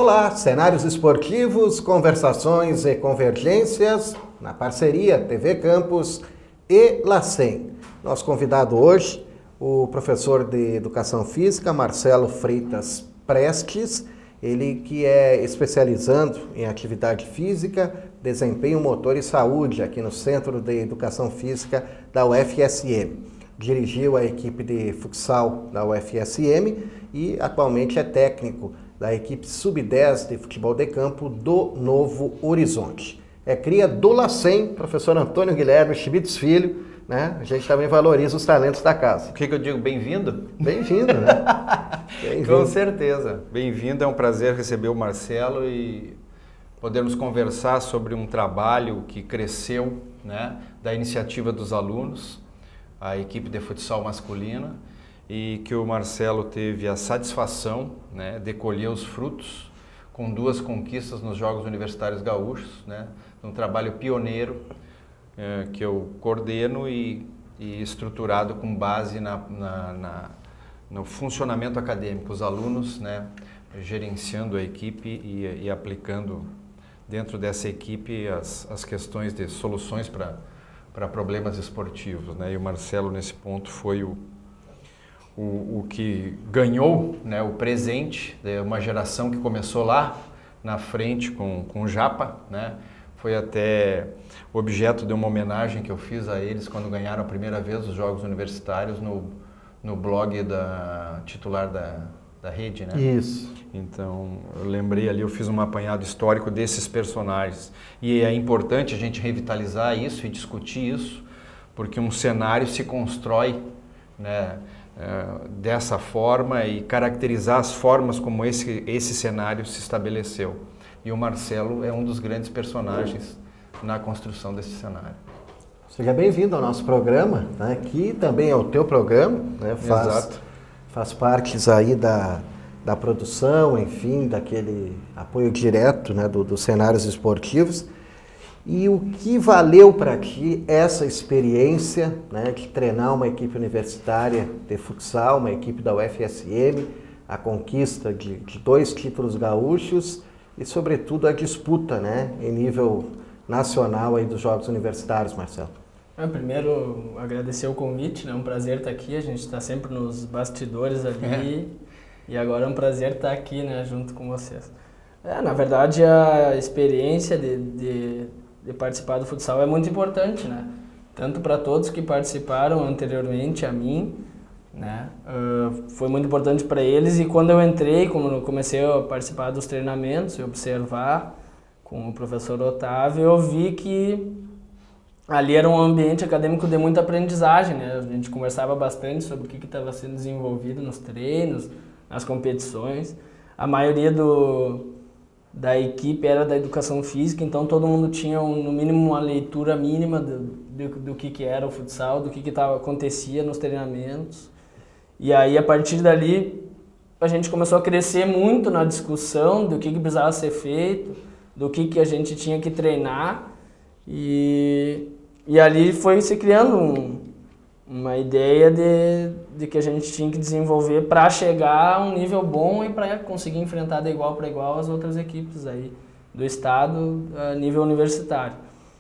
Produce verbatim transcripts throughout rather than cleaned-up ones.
Olá, cenários esportivos, conversações e convergências na parceria T V Campus e LACEN. Nosso convidado hoje, o professor de Educação Física, Marcelo Freitas Prestes, ele que é especializando em atividade física, desempenho motor e saúde aqui no Centro de Educação Física da U F S M. Dirigiu a equipe de futsal da U F S M e atualmente é técnico da equipe sub dez de futebol de campo do Novo Horizonte. É cria do LACEN, professor Antônio Guilherme Schmitz Filho, né? A gente também valoriza os talentos da casa. O que, que eu digo? Bem-vindo? Bem-vindo, né? Bem-vindo. Com certeza. Bem-vindo, é um prazer receber o Marcelo e podermos conversar sobre um trabalho que cresceu, né, da iniciativa dos alunos, a equipe de futsal masculina, e que o Marcelo teve a satisfação, né, de colher os frutos com duas conquistas nos Jogos Universitários Gaúchos, né, um trabalho pioneiro é, que eu coordeno e, e estruturado com base na, na, na, no funcionamento acadêmico, os alunos, né, gerenciando a equipe e, e aplicando dentro dessa equipe as, as questões de soluções para para problemas esportivos, né? E o Marcelo nesse ponto foi o, o, o que ganhou, né, o presente de uma geração que começou lá na frente com, com o Japa, né? Foi até objeto de uma homenagem que eu fiz a eles quando ganharam a primeira vez os Jogos Universitários no, no blog da titular da, da rede, né? Isso. Então, eu lembrei ali, eu fiz um apanhado histórico desses personagens. E é importante a gente revitalizar isso e discutir isso, porque um cenário se constrói, né, é, dessa forma e caracterizar as formas como esse, esse cenário se estabeleceu. E o Marcelo é um dos grandes personagens na construção desse cenário. Seja bem-vindo ao nosso programa, né, que também é o teu programa, né, faz, Exato. faz parte aí da... da produção, enfim, daquele apoio direto, né, do, dos cenários esportivos. E o que valeu para ti essa experiência, né, de treinar uma equipe universitária de futsal, uma equipe da U F S M, a conquista de, de dois títulos gaúchos e, sobretudo, a disputa, né, em nível nacional aí dos Jogos Universitários, Marcelo? É, primeiro, agradecer o convite, né, é um prazer estar aqui, a gente está sempre nos bastidores ali. É. E agora é um prazer estar aqui, né, junto com vocês. É, na verdade, a experiência de, de, de participar do futsal é muito importante, né? Tanto para todos que participaram anteriormente a mim, né? Uh, foi muito importante para eles, e quando eu entrei, quando eu comecei a participar dos treinamentos e observar com o professor Otávio, eu vi que ali era um ambiente acadêmico de muita aprendizagem, né? A gente conversava bastante sobre o que estava sendo desenvolvido nos treinos, nas competições. A maioria do, da equipe era da educação física, então todo mundo tinha um, no mínimo uma leitura mínima do, do, do que, que era o futsal, do que, que tava, acontecia nos treinamentos. E aí, a partir dali, a gente começou a crescer muito na discussão do que, que precisava ser feito, do que, que a gente tinha que treinar, e, e ali foi se criando um, uma ideia de, de que a gente tinha que desenvolver para chegar a um nível bom e para conseguir enfrentar de igual para igual as outras equipes aí do estado a nível universitário.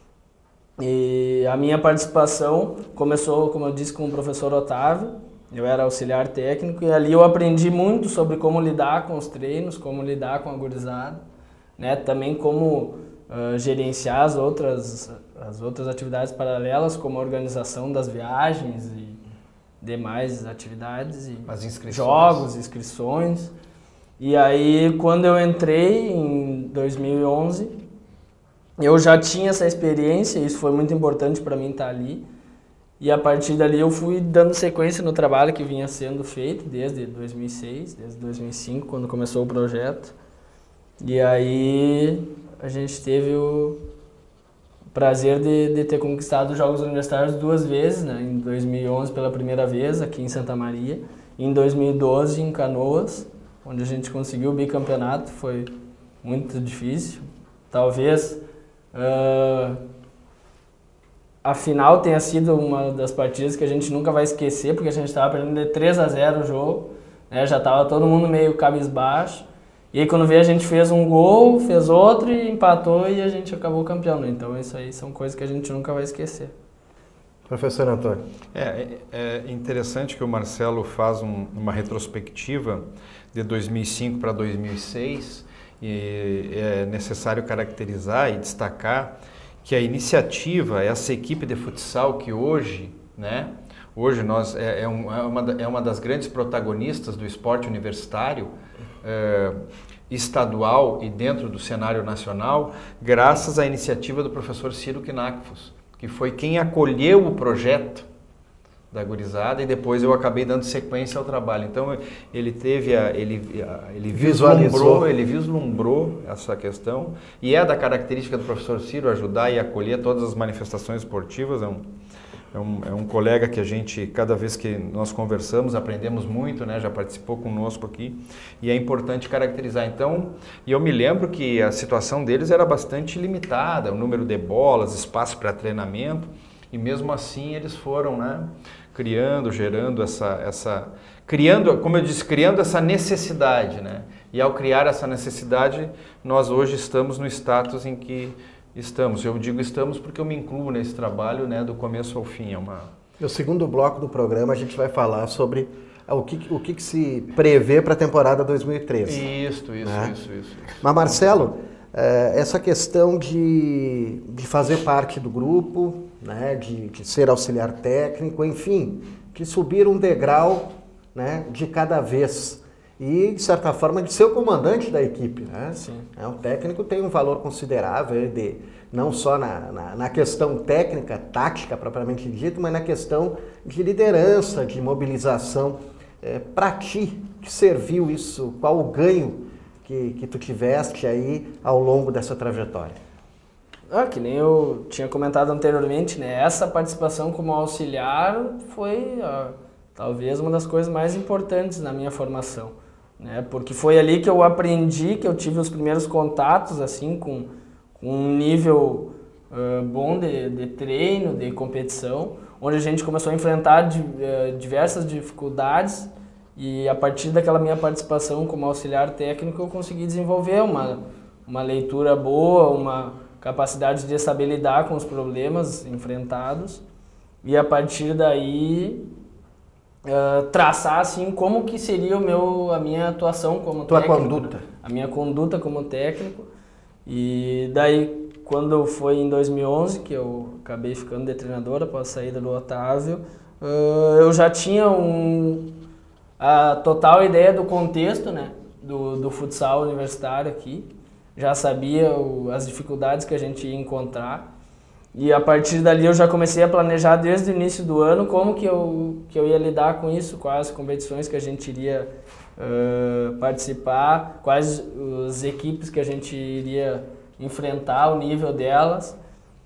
E a minha participação começou, como eu disse, com o professor Otávio. Eu era auxiliar técnico e ali eu aprendi muito sobre como lidar com os treinos, como lidar com a gurizada, né? Também como uh, gerenciar as outras as outras atividades paralelas, como a organização das viagens e demais atividades, e As inscrições. jogos, inscrições. E aí, quando eu entrei em dois mil e onze, eu já tinha essa experiência, e isso foi muito importante para mim estar ali. E a partir dali eu fui dando sequência no trabalho que vinha sendo feito desde dois mil e seis, desde dois mil e cinco, quando começou o projeto. E aí a gente teve o prazer de, de ter conquistado os Jogos Universitários duas vezes, né? Em dois mil e onze pela primeira vez aqui em Santa Maria, e em dois mil e doze em Canoas, onde a gente conseguiu o bicampeonato. Foi muito difícil. Talvez uh, a final tenha sido uma das partidas que a gente nunca vai esquecer, porque a gente estava perdendo de três a zero o jogo, né? Já estava todo mundo meio cabisbaixo. E aí quando veio a gente fez um gol, fez outro e empatou e a gente acabou campeão, né? Então isso aí são coisas que a gente nunca vai esquecer. Professor Antônio. É, é interessante que o Marcelo faz um, uma retrospectiva de dois mil e cinco para dois mil e seis e é necessário caracterizar e destacar que a iniciativa, essa equipe de futsal que hoje, né, hoje nós é, é, um, é, uma, é uma das grandes protagonistas do esporte universitário, é, estadual e dentro do cenário nacional, graças à iniciativa do professor Ciro Knackfuss, que foi quem acolheu o projeto da gurizada e depois eu acabei dando sequência ao trabalho. Então ele teve a, ele, a, ele vislumbrou, ele vislumbrou essa questão e é da característica do professor Ciro ajudar e acolher todas as manifestações esportivas. É um, é um, é um colega que a gente, cada vez que nós conversamos, aprendemos muito, né? Já participou conosco aqui e é importante caracterizar. Então, e eu me lembro que a situação deles era bastante limitada, o número de bolas, espaço para treinamento, e mesmo assim eles foram, né, criando, gerando essa, essa, criando, como eu disse, criando essa necessidade, né? E ao criar essa necessidade, nós hoje estamos no status em que estamos. Eu digo estamos porque eu me incluo nesse trabalho, né, do começo ao fim. É uma... No segundo bloco do programa a gente vai falar sobre o que, o que, que se prevê para a temporada dois mil e treze. Isso, isso, né? isso, isso, isso. Mas Marcelo, essa questão de, de fazer parte do grupo, né, de, de ser auxiliar técnico, enfim, de subir um degrau, né, de cada vez e, de certa forma, de ser o comandante da equipe. Né? Sim. É, um técnico tem um valor considerável, de, não só na, na, na questão técnica, tática propriamente dita, mas na questão de liderança, de mobilização. É, para ti, que serviu isso? Qual o ganho que, que tu tiveste aí ao longo dessa trajetória? Ah, que nem eu tinha comentado anteriormente, né? Essa participação como auxiliar foi ah, talvez uma das coisas mais importantes na minha formação, né? Porque foi ali que eu aprendi, que eu tive os primeiros contatos assim com, com um nível uh, bom de, de treino, de competição, onde a gente começou a enfrentar de, uh, diversas dificuldades e a partir daquela minha participação como auxiliar técnico eu consegui desenvolver uma, uma leitura boa, uma capacidade de saber lidar com os problemas enfrentados e a partir daí uh, traçar assim como que seria o meu, a minha atuação como Tua técnico. conduta. A minha conduta como técnico. E daí quando foi em dois mil e onze que eu acabei ficando de treinador após a saída do Otávio, uh, eu já tinha um, a total ideia do contexto, né, do, do futsal universitário aqui. Já sabia o, as dificuldades que a gente ia encontrar e a partir dali eu já comecei a planejar desde o início do ano como que eu, que eu ia lidar com isso, quais competições que a gente iria uh, participar, quais as equipes que a gente iria enfrentar, o nível delas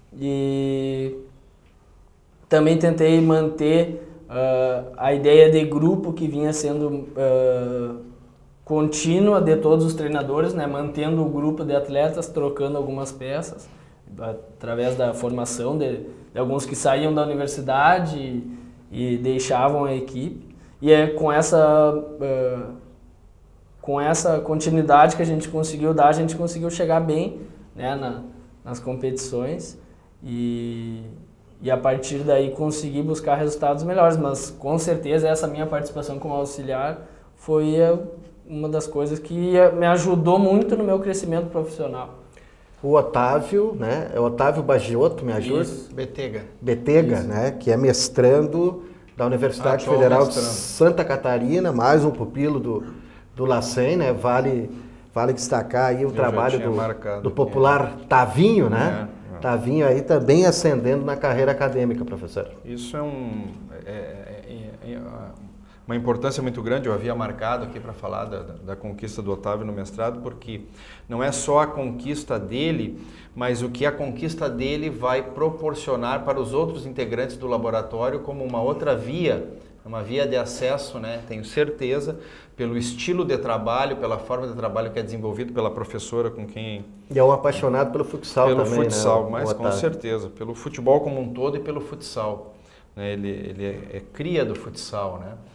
e também tentei manter uh, a ideia de grupo que vinha sendo uh, contínua de todos os treinadores, né, mantendo o grupo de atletas, trocando algumas peças, através da formação de, de alguns que saíam da universidade e, e deixavam a equipe. E é com essa, uh, com essa continuidade que a gente conseguiu dar, a gente conseguiu chegar bem, né, na, nas competições e, e a partir daí conseguir buscar resultados melhores. Mas com certeza essa minha participação como auxiliar foi a, uma das coisas que me ajudou muito no meu crescimento profissional. O Otávio, né? É o Otávio Bagiotto, me ajuda? Isso, Betega. Betega, Isso. né? Que é mestrando da Universidade Atual Federal mestrando. de Santa Catarina, mais um pupilo do, do LACEN, né? Vale, vale destacar aí o Eu trabalho do, marcado, do popular é. Tavinho, né? É, é. Tavinho aí também ascendendo na carreira acadêmica, professor. Isso é um... É, é, é, é, uma importância muito grande, eu havia marcado aqui para falar da, da, da conquista do Otávio no mestrado, porque não é só a conquista dele, mas o que a conquista dele vai proporcionar para os outros integrantes do laboratório como uma outra via, uma via de acesso, né? Tenho certeza, pelo estilo de trabalho, pela forma de trabalho que é desenvolvido pela professora com quem... E é um apaixonado pelo futsal pelo também, futsal, né? mas com certeza, pelo futebol como um todo e pelo futsal. Né? Ele, ele é, é cria do futsal, né?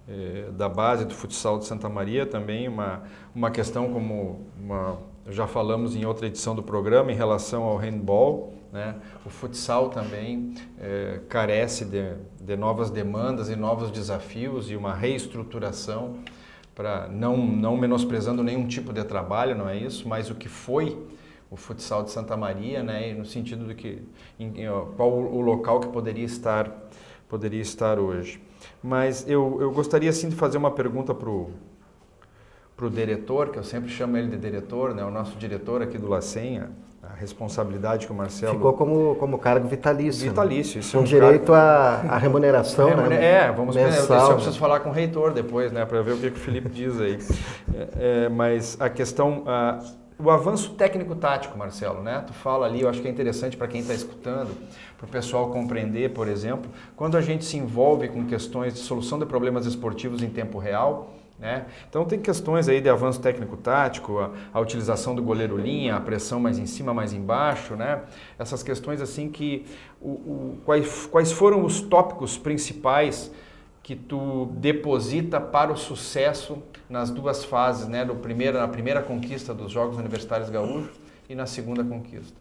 eh, da base do futsal de Santa Maria, também uma, uma questão como uma, já falamos em outra edição do programa em relação ao handball, né? O futsal também eh, carece de, de novas demandas e novos desafios e uma reestruturação para não, não menosprezando nenhum tipo de trabalho, não é isso, mas o que foi o futsal de Santa Maria, né, no sentido de que em, qual o local que poderia estar, poderia estar hoje. Mas eu, eu gostaria sim de fazer uma pergunta para o para o diretor, que eu sempre chamo ele de diretor, né, o nosso diretor aqui do LACEN, a, a responsabilidade que o Marcelo... Ficou como, como cargo vitalício. Vitalício. Né? Isso Com é um direito cargo... à, à remuneração, Remuner... né? É, vamos ver, eu, eu preciso né? falar com o reitor depois, né, para ver o que, que o Felipe diz aí. É, é, mas a questão... A... O avanço técnico-tático, Marcelo, né? Tu fala ali, eu acho que é interessante para quem está escutando, para o pessoal compreender, por exemplo, quando a gente se envolve com questões de solução de problemas esportivos em tempo real, né? Então tem questões aí de avanço técnico-tático, a, a utilização do goleiro-linha, a pressão mais em cima, mais embaixo, né? Essas questões assim que, o, o, quais, quais foram os tópicos principais que tu deposita para o sucesso nas duas fases, né, do primeiro, na primeira conquista dos Jogos Universitários Gaúchos e na segunda conquista?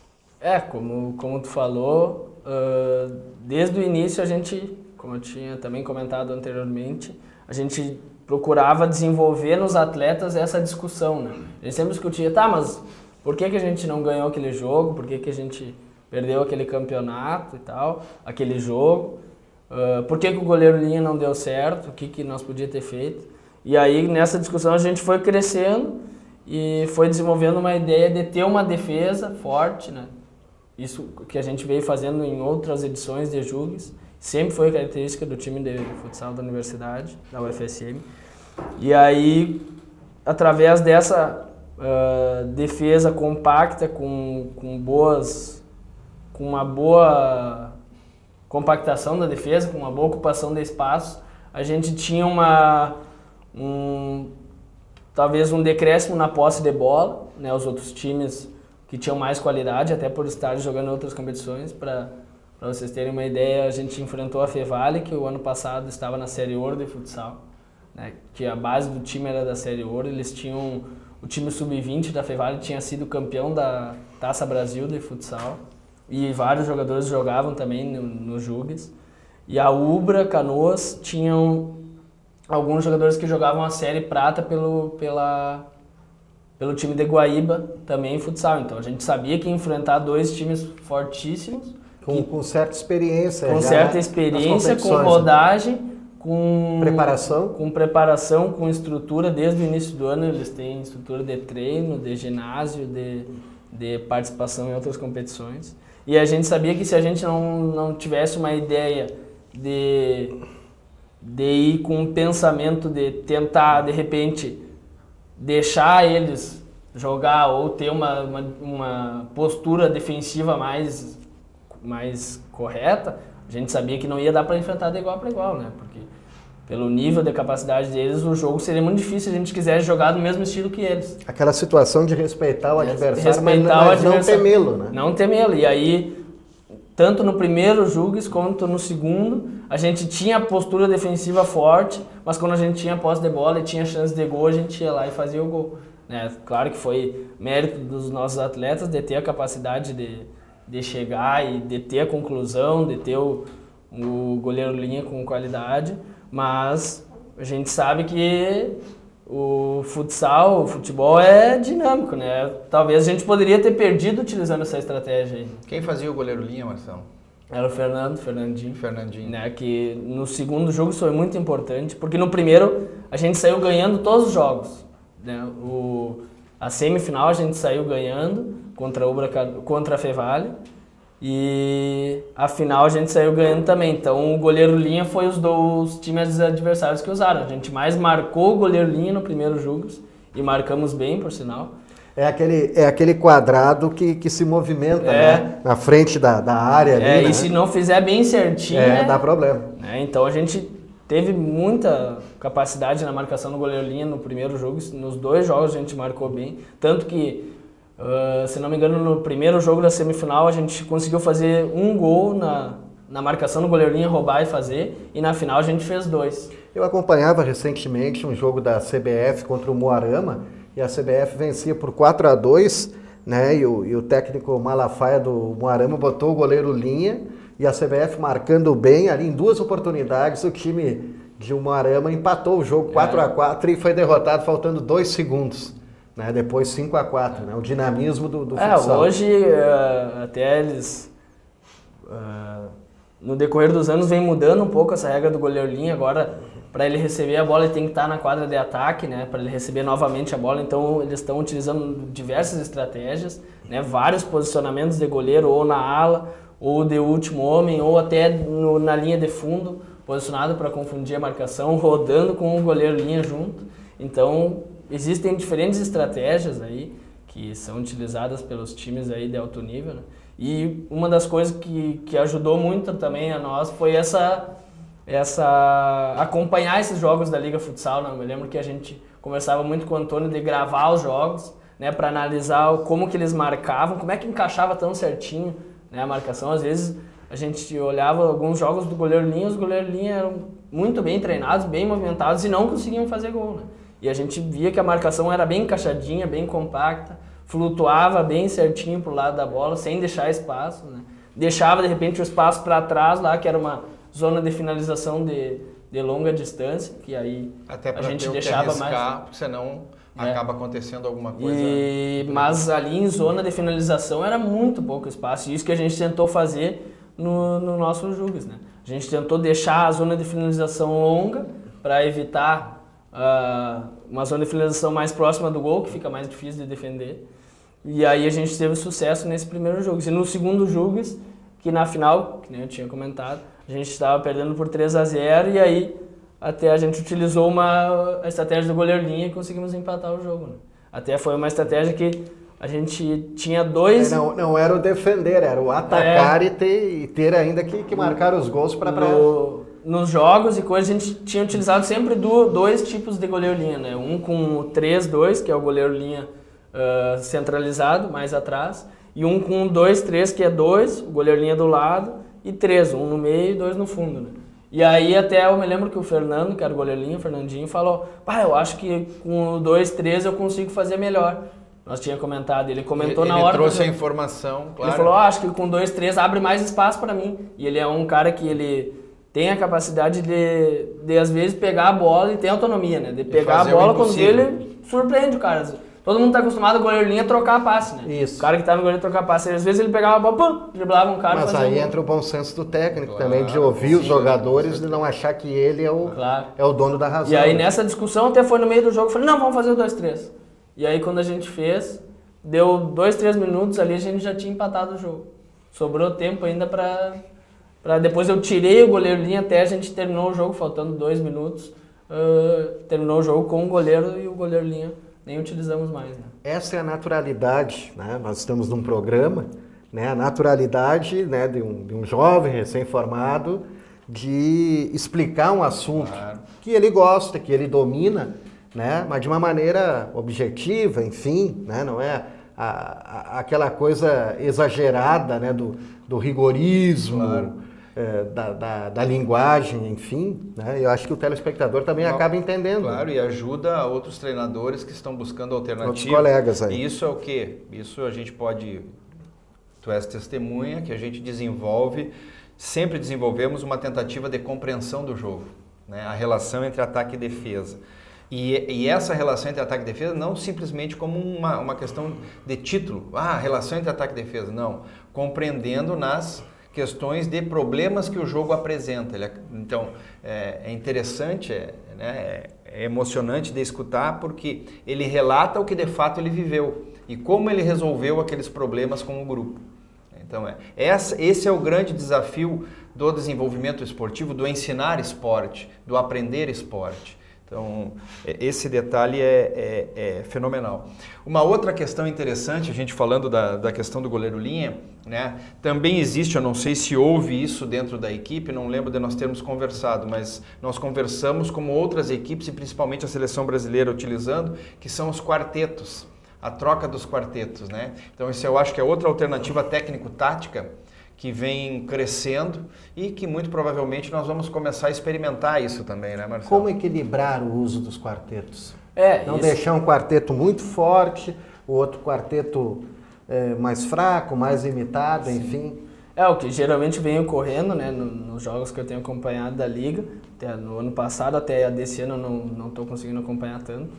É, como, como tu falou, uh, desde o início a gente, como eu tinha também comentado anteriormente, a gente procurava desenvolver nos atletas essa discussão, né? A gente sempre discutia, tá, mas por que, que a gente não ganhou aquele jogo, por que, que a gente perdeu aquele campeonato e tal, aquele jogo, uh, por que, que o goleiro-linha não deu certo, o que, que nós podíamos ter feito. E aí, nessa discussão, a gente foi crescendo e foi desenvolvendo uma ideia de ter uma defesa forte, né? Isso que a gente veio fazendo em outras edições de Jugues, sempre foi característica do time de futsal da universidade, da U F S M. E aí, através dessa uh, defesa compacta, com, com, boas, com uma boa compactação da defesa, com uma boa ocupação de espaço, a gente tinha uma... Um, talvez um decréscimo na posse de bola, né? Os outros times que tinham mais qualidade, até por estarem jogando em outras competições. Para vocês terem uma ideia, a gente enfrentou a Fevale, que o ano passado estava na Série Ouro de futsal, né? Que a base do time era da Série Ouro. Eles tinham, o time sub vinte da Fevale tinha sido campeão da Taça Brasil de futsal e vários jogadores jogavam também no, no Jugues. E a Ubra, Canoas, tinham alguns jogadores que jogavam a Série Prata pelo, pela, pelo time de Guaíba, também em futsal. Então a gente sabia que ia enfrentar dois times fortíssimos. Com, que, com certa experiência. Com já certa experiência, com rodagem, com preparação. Com preparação, com estrutura. Desde o início do ano eles têm estrutura de treino, de ginásio, de, de participação em outras competições. E a gente sabia que se a gente não, não tivesse uma ideia de... de ir com um pensamento de tentar, de repente, deixar eles jogar ou ter uma, uma, uma postura defensiva mais, mais correta, a gente sabia que não ia dar para enfrentar de igual para igual, né? Porque pelo nível de capacidade deles, o jogo seria muito difícil se a gente quisesse jogar do mesmo estilo que eles. Aquela situação de respeitar o adversário, respeitar mas, mas o adversário, não temê-lo, né? Não temê-lo. E aí, tanto no primeiro Jugues quanto no segundo, a gente tinha postura defensiva forte, mas quando a gente tinha posse de bola e tinha chance de gol, a gente ia lá e fazia o gol, né? Claro que foi mérito dos nossos atletas de ter a capacidade de, de chegar e de ter a conclusão, de ter o, o goleiro-linha com qualidade, mas a gente sabe que o futsal, o futebol é dinâmico, né? Talvez a gente poderia ter perdido utilizando essa estratégia aí. Quem fazia o goleiro-linha, Marcelo? Era o Fernando, Fernandinho. Fernandinho. Né, que no segundo jogo isso foi muito importante, porque no primeiro a gente saiu ganhando todos os jogos. Né? O, a semifinal a gente saiu ganhando contra a, Ubra, contra a Fevale e a final a gente saiu ganhando também. Então o goleiro-linha foi os dos times adversários que usaram. A gente mais marcou o goleiro-linha no primeiro jogo e marcamos bem, por sinal. É aquele, é aquele quadrado que, que se movimenta, é. né? Na frente da, da área. É, ali, e né? se não fizer bem certinho, é, né? dá problema. É, então a gente teve muita capacidade na marcação do goleiro-linha no primeiro jogo. Nos dois jogos a gente marcou bem. Tanto que, uh, se não me engano, no primeiro jogo da semifinal a gente conseguiu fazer um gol na, na marcação do goleiro linha roubar e fazer, e na final a gente fez dois. Eu acompanhava recentemente um jogo da C B F contra o Moarama, e a C B F vencia por quatro a dois, né, e o, e o técnico Malafaia do Moarama botou o goleiro linha, e a C B F marcando bem ali em duas oportunidades, o time de Moarama empatou o jogo quatro a quatro e foi derrotado faltando dois segundos. Né, depois cinco a quatro, né, o dinamismo do, do é, futsal. Hoje, uh, até eles, uh, no decorrer dos anos, vem mudando um pouco essa regra do goleiro linha. Agora, para ele receber a bola, ele tem que estar na quadra de ataque, né, para ele receber novamente a bola. Então, eles estão utilizando diversas estratégias, né, vários posicionamentos de goleiro, ou na ala, ou de último homem, ou até no, na linha de fundo, posicionado para confundir a marcação, rodando com o goleiro linha junto. Então, existem diferentes estratégias aí que são utilizadas pelos times aí de alto nível, né? E uma das coisas que, que ajudou muito também a nós foi essa, essa acompanhar esses jogos da Liga Futsal, né? Eu me lembro que a gente conversava muito com o Antônio de gravar os jogos, né, para analisar como que eles marcavam, como é que encaixava tão certinho, né, a marcação. Às vezes a gente olhava alguns jogos do goleiro linha, os goleiros linha eram muito bem treinados, bem movimentados e não conseguiam fazer gol, né? E a gente via que a marcação era bem encaixadinha, bem compacta, flutuava bem certinho pro lado da bola, sem deixar espaço, né? Deixava, de repente, o espaço para trás lá, que era uma zona de finalização de, de longa distância, que aí Até a gente ter deixava que arriscar, mais... porque senão é. acaba acontecendo alguma coisa. E, mas ali em zona de finalização era muito pouco espaço, e isso que a gente tentou fazer no, no nosso Jugas, né? A gente tentou deixar a zona de finalização longa para evitar Uh, uma zona de finalização mais próxima do gol, que fica mais difícil de defender. E aí a gente teve sucesso nesse primeiro jogo. E no segundo jogo, que na final, que nem eu tinha comentado, a gente estava perdendo por três a zero, e aí até a gente utilizou uma a estratégia do goleiro linha e conseguimos empatar o jogo, né? Até foi uma estratégia que a gente tinha dois... Não, não era o defender, era o atacar é, e, ter, e ter ainda que, que marcar os gols para... No... Nos jogos e coisas, a gente tinha utilizado sempre do, dois tipos de goleiro linha, né? Um com três dois, que é o goleiro linha uh, centralizado, mais atrás, e um com dois três, que é dois, o goleiro linha do lado, e três, um no meio e dois no fundo, né? E aí até eu me lembro que o Fernando, que era o goleiro linha, o Fernandinho, falou: pá, eu acho que com o dois três eu consigo fazer melhor. Nós tínhamos comentado, ele comentou ele, na hora... Ele trouxe que... a informação, claro. Ele falou: oh, acho que com dois três abre mais espaço para mim. E ele é um cara que ele... tem a capacidade de, de, às vezes, pegar a bola e tem autonomia, né? De pegar a bola quando ele surpreende o cara. Todo mundo tá acostumado a goleiro linha trocar passe, né? Isso. O cara que tá no goleiro trocar passe, às vezes ele pegava a bola, pum, driblava um cara. Mas aí um... entra o bom senso do técnico claro, também, de ouvir sim, os jogadores, sim, de não achar que ele é o, claro. é o dono da razão. E aí nessa discussão, até foi no meio do jogo, eu falei: não, vamos fazer o dois três. E aí quando a gente fez, deu dois, três minutos ali, a gente já tinha empatado o jogo. Sobrou tempo ainda pra... Pra depois eu tirei o goleiro linha até a gente terminou o jogo, faltando dois minutos. Uh, terminou o jogo com o goleiro e o goleiro linha nem utilizamos mais, né? Essa é a naturalidade, né? Nós estamos num programa, né? A naturalidade, né, de, um, de um jovem recém-formado de explicar um assunto claro. que ele gosta, que ele domina, né? Mas de uma maneira objetiva, enfim, né? Não é a, a, aquela coisa exagerada, né, do, do rigorismo. Claro. É, da, da, da linguagem, enfim, né? Eu acho que o telespectador também claro, acaba entendendo. Claro, e ajuda outros treinadores que estão buscando alternativas. Outros colegas aí. E isso é o quê? Isso a gente pode... Tu és testemunha que a gente desenvolve, sempre desenvolvemos uma tentativa de compreensão do jogo, né? A relação entre ataque e defesa. E, e essa relação entre ataque e defesa não simplesmente como uma, uma questão de título. Ah, relação entre ataque e defesa. Não. Compreendendo nas... questões de problemas que o jogo apresenta. Ele, então, é, é interessante, é, né, é emocionante de escutar, porque ele relata o que de fato ele viveu e como ele resolveu aqueles problemas com o grupo. Então, é, essa, esse é o grande desafio do desenvolvimento esportivo, do ensinar esporte, do aprender esporte. Então, esse detalhe é, é, é fenomenal. Uma outra questão interessante, a gente falando da, da questão do goleiro linha, né? Também existe, eu não sei se houve isso dentro da equipe, não lembro de nós termos conversado, mas nós conversamos como outras equipes e principalmente a seleção brasileira utilizando, que são os quartetos, a troca dos quartetos, né? Então, isso eu acho que é outra alternativa técnico-tática que vem crescendo e que muito provavelmente nós vamos começar a experimentar isso também, né, Marcelo? Como equilibrar o uso dos quartetos? É, Não isso. deixar um quarteto muito forte, o outro quarteto é, mais fraco, mais limitado, Sim. enfim. É, o que geralmente vem ocorrendo, né, no, nos jogos que eu tenho acompanhado da Liga, até no ano passado, até desse ano eu não estou conseguindo acompanhar tanto.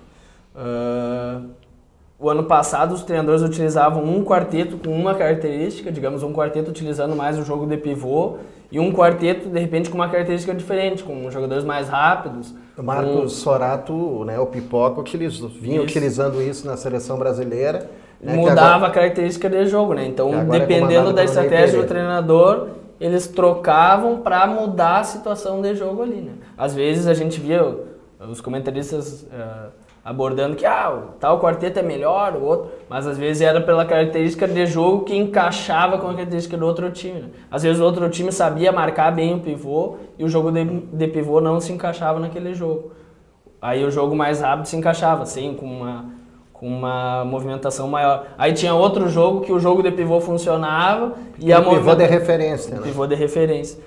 Uh, o ano passado os treinadores utilizavam um quarteto com uma característica, digamos um quarteto utilizando mais o jogo de pivô e um quarteto de repente com uma característica diferente, com jogadores mais rápidos. O Marcos com... Sorato, né, o Pipoca, utilizou, vinha isso. utilizando isso na seleção brasileira. Né, Mudava agora... a característica de jogo, né? Então, é dependendo da estratégia do treinador, eles trocavam para mudar a situação de jogo ali, né? Às vezes a gente via os comentaristas uh, abordando que ah, o tal quarteto é melhor, o outro, mas às vezes era pela característica de jogo que encaixava com a característica do outro time, né? Às vezes o outro time sabia marcar bem o pivô e o jogo de, de pivô não se encaixava naquele jogo. Aí o jogo mais rápido se encaixava, assim, com uma... com uma movimentação maior. Aí tinha outro jogo que o jogo de pivô funcionava e a pivô de referência, né? Pivô de referência.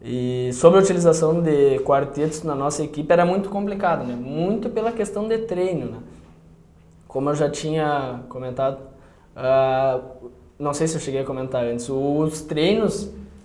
E sobre a utilização de quartetos na nossa equipe era muito complicado, né? Muito pela questão de treino, né? Como eu já tinha comentado, uh, não sei se eu cheguei a comentar antes, os treinos,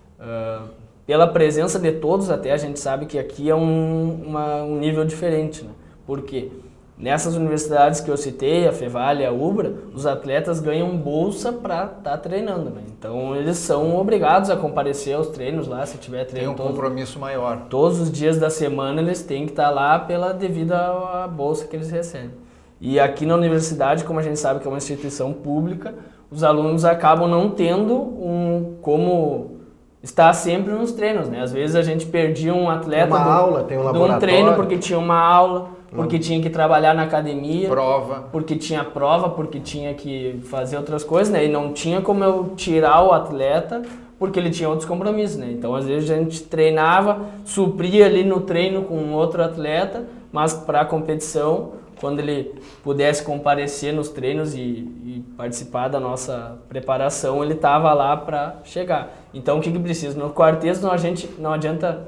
uh, pela presença de todos até, a gente sabe que aqui é um, uma, um nível diferente, né? Por quê? Nessas universidades que eu citei, a Fevale e a Ubra, os atletas ganham bolsa para estar tá treinando, né? Então eles são obrigados a comparecer aos treinos lá, se tiver treino. Tem um todo, compromisso maior. Todos os dias da semana eles têm que estar tá lá pela devido à bolsa que eles recebem. E aqui na universidade, como a gente sabe que é uma instituição pública, os alunos acabam não tendo um como estar sempre nos treinos, né? Às vezes a gente perdia um atleta uma do, aula, tem um laboratório, de um treino porque tinha uma aula, porque tinha que trabalhar na academia, prova, porque tinha prova, porque tinha que fazer outras coisas, né? E não tinha como eu tirar o atleta porque ele tinha outros compromissos, né? Então às vezes a gente treinava, supria ali no treino com outro atleta, mas para a competição, quando ele pudesse comparecer nos treinos e, e participar da nossa preparação, ele estava lá para chegar. Então o que que precisa? No quarteto não, a gente, não adianta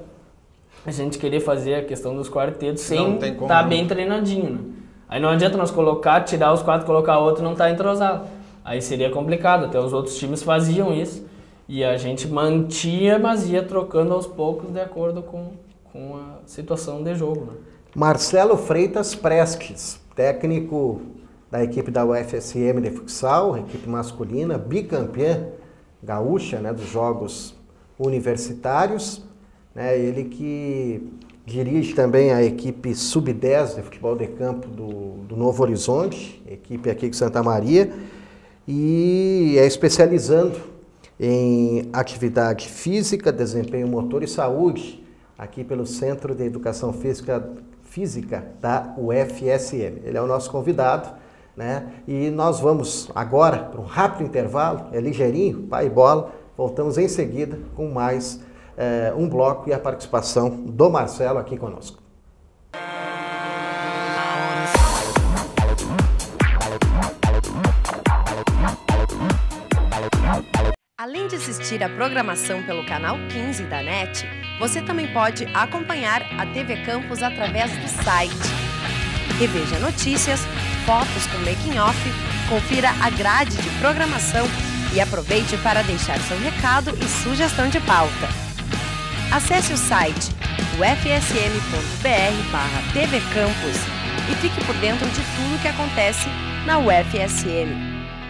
a gente querer fazer a questão dos quartetos sem estar tá bem treinadinho, né? Aí não adianta nós colocar, tirar os quatro, colocar outro e não estar tá entrosado. Aí seria complicado, até os outros times faziam isso e a gente mantinha, mas ia trocando aos poucos de acordo com, com a situação de jogo, né? Marcelo Freitas Prestes, técnico da equipe da U F S M de futsal, equipe masculina, bicampeã gaúcha, né, dos Jogos Universitários, né, ele que dirige também a equipe sub dez de futebol de campo do, do Novo Horizonte, equipe aqui de Santa Maria, e é especializando em atividade física, desempenho motor e saúde, aqui pelo Centro de Educação Física Física da U F S M. Ele é o nosso convidado, né? E nós vamos agora para um rápido intervalo, é ligeirinho, pai e bola. Voltamos em seguida com mais é, um bloco e a participação do Marcelo aqui conosco. Além de assistir a programação pelo canal quinze da N E T, você também pode acompanhar a T V Campus através do site. Reveja notícias, fotos com making off, confira a grade de programação e aproveite para deixar seu recado e sugestão de pauta. Acesse o site u f s m ponto b r barra t v campus e fique por dentro de tudo que acontece na U F S M.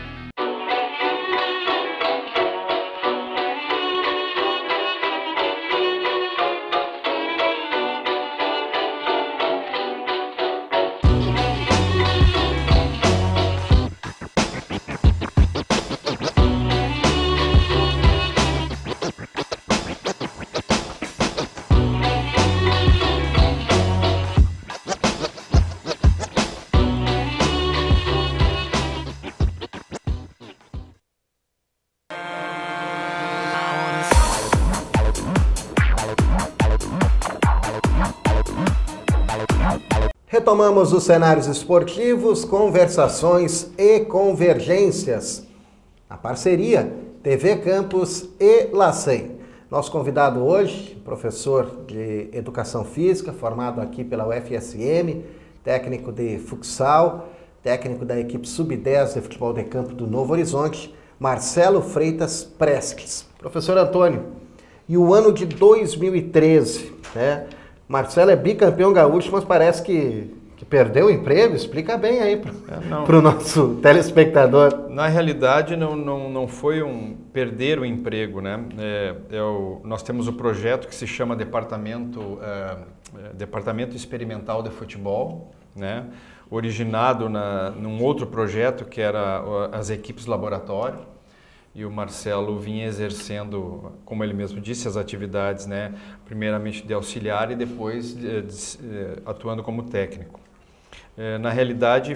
Retomamos os cenários esportivos, conversações e convergências. A parceria T V Campus e LACEN. Nosso convidado hoje, professor de Educação Física, formado aqui pela U F S M, técnico de futsal, técnico da equipe sub dez de futebol de campo do Novo Horizonte, Marcelo Freitas Prestes. Professor Antônio, e o ano de dois mil e treze, né? Marcelo é bicampeão gaúcho, mas parece que, que perdeu o emprego. Explica bem aí para o nosso telespectador. Na realidade, não, não, não foi um perder o emprego, né? É, é o, nós temos o projeto que se chama Departamento, é, é, Departamento Experimental de Futebol, né? Originado na, num outro projeto que era as equipes laboratório, e o Marcelo vinha exercendo, como ele mesmo disse, as atividades, né, primeiramente de auxiliar e depois de, de, atuando como técnico. É, na realidade,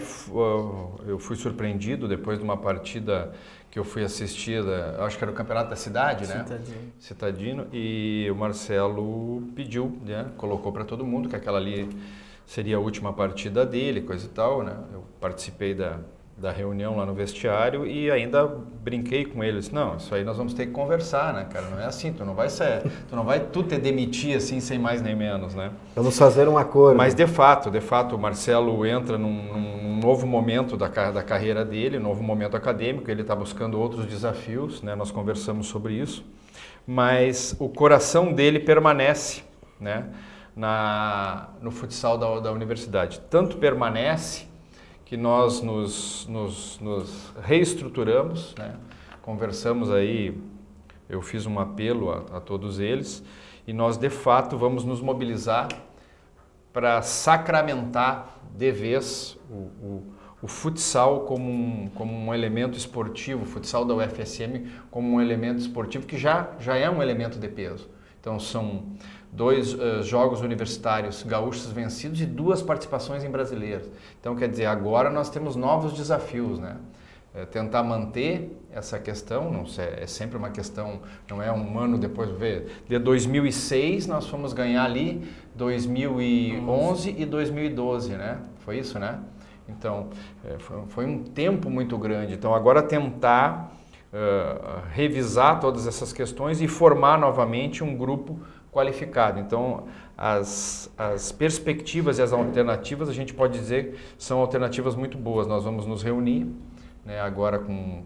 eu fui surpreendido depois de uma partida que eu fui assistir, acho que era o Campeonato da Cidade, né? Citadino. Citadino, e o Marcelo pediu, né, colocou para todo mundo que aquela ali seria a última partida dele, coisa e tal, né? Eu participei da, da reunião lá no vestiário e ainda brinquei com ele. Disse, não, isso aí nós vamos ter que conversar, né, cara? Não é assim, tu não vai ser, tu não vai tu te demitir assim sem mais nem menos, né? Vamos fazer um acordo. Mas de fato, de fato, o Marcelo entra num, num novo momento da, da carreira dele, novo momento acadêmico, ele está buscando outros desafios, né? Nós conversamos sobre isso, mas o coração dele permanece, né? Na, no futsal da, da universidade. Tanto permanece que nós nos, nos, nos reestruturamos, né? Conversamos aí, eu fiz um apelo a, a todos eles e nós de fato vamos nos mobilizar para sacramentar de vez o, o, o futsal como um, como um elemento esportivo, o futsal da U F S M como um elemento esportivo que já, já é um elemento de peso. Então são dois uh, jogos universitários gaúchos vencidos e duas participações em brasileiros. Então, quer dizer, agora nós temos novos desafios, né? É, tentar manter essa questão, não sei, é sempre uma questão, não é um ano depois, ver, de dois mil e seis nós fomos ganhar ali dois mil e onze e dois mil e doze, né? Foi isso, né? Então, é, foi, foi um tempo muito grande. Então, agora tentar uh, revisar todas essas questões e formar novamente um grupo qualificado. Então, as, as perspectivas e as alternativas, a gente pode dizer, são alternativas muito boas. Nós vamos nos reunir, né, agora com,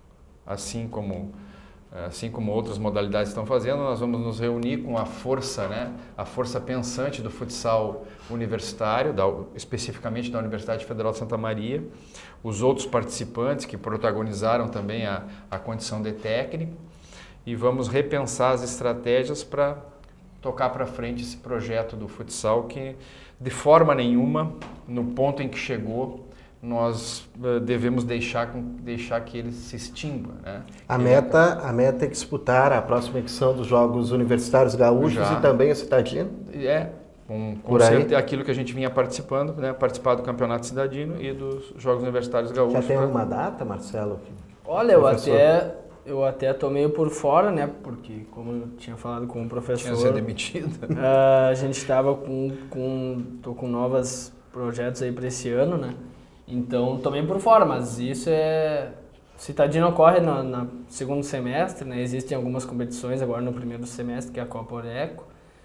assim como, assim como outras modalidades estão fazendo, nós vamos nos reunir com a força, né, a força pensante do futsal universitário, da, especificamente da Universidade Federal de Santa Maria, os outros participantes que protagonizaram também a, a condição de técnico, e vamos repensar as estratégias para tocar para frente esse projeto do futsal que, de forma nenhuma, no ponto em que chegou, nós uh, devemos deixar, deixar que ele se extingua, né? A meta, a meta é disputar a próxima edição dos Jogos Universitários Gaúchos Já. e também o Citadino? É, com, com certeza aquilo que a gente vinha participando, né? Participar do Campeonato Cidadino e dos Jogos Universitários Gaúchos. Já tem alguma data, Marcelo? Olha, eu até... Eu até tô meio por fora, né? Porque, como eu tinha falado com o professor... Tinha sido demitido. Uh, a gente estava com, com... Tô com novos projetos aí para esse ano, né? Então, tô meio por fora, mas isso é... Citadino ocorre no, no segundo semestre, né? Existem algumas competições agora no primeiro semestre, que é a Copa Oreco.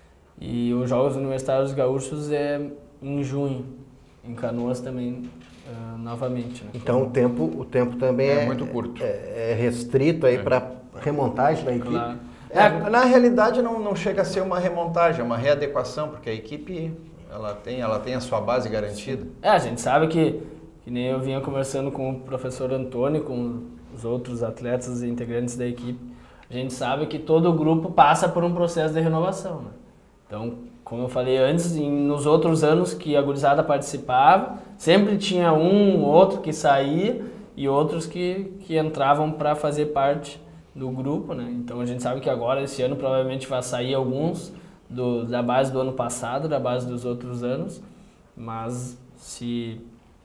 E os Jogos Universitários Gaúchos é em junho. Em Canoas também... Uh, novamente. Né? Então o tempo, o tempo também é, é muito curto. É, é restrito aí é. para remontagem da equipe. Claro. É, na realidade não, não chega a ser uma remontagem, é uma readequação, porque a equipe ela tem, ela tem a sua base garantida. É, a gente sabe que, que nem eu vinha conversando com o professor Antônio, com os outros atletas e integrantes da equipe, a gente sabe que todo o grupo passa por um processo de renovação. Né? Então, como eu falei antes, em, nos outros anos que a gurizada participava, sempre tinha um ou outro que saía e outros que, que entravam para fazer parte do grupo, né? Então a gente sabe que agora, esse ano, provavelmente vai sair alguns do, da base do ano passado, da base dos outros anos, mas se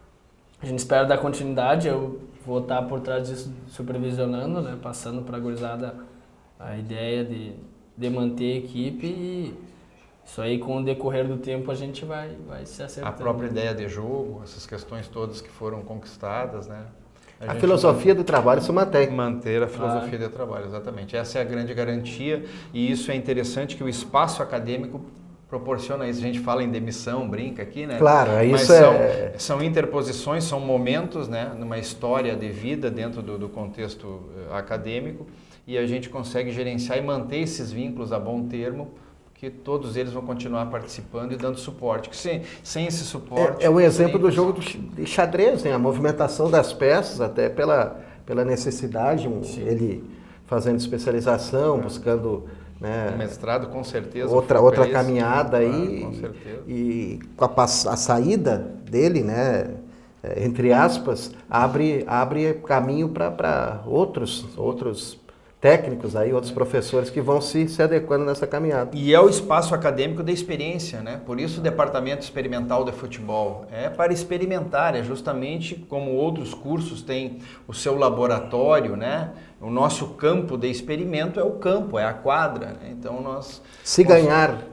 a gente espera dar continuidade, eu vou estar por trás disso supervisionando, né? Passando para a gurizada a ideia de, de manter a equipe e isso aí, com o decorrer do tempo, a gente vai, vai se acertando. A própria ideia de jogo, essas questões todas que foram conquistadas, né? A, a filosofia do trabalho se mantém. Manter a filosofia ah. do trabalho, exatamente. Essa é a grande garantia e isso é interessante que o espaço acadêmico proporciona isso. A gente fala em demissão, brinca aqui, né? Claro, Mas isso são, é... são interposições, são momentos, né, numa história de vida dentro do, do contexto uh, acadêmico e a gente consegue gerenciar e manter esses vínculos a bom termo, que todos eles vão continuar participando e dando suporte. Que sem, sem esse suporte... É, é um exemplo do jogo de xadrez, né? A movimentação das peças, até pela, pela necessidade, um, ele fazendo especialização, é. buscando... Né, um mestrado, com certeza. Outra, outra caminhada claro, aí. Com certeza. E com a, a saída dele, né, entre aspas, abre, abre caminho para outros, outros técnicos aí, outros professores que vão se, se adequando nessa caminhada. E é o espaço acadêmico da experiência, né? Por isso o Departamento Experimental de Futebol é para experimentar, é justamente como outros cursos têm o seu laboratório, né? O nosso campo de experimento é o campo, é a quadra, né? Então nós... Se nós... ganhar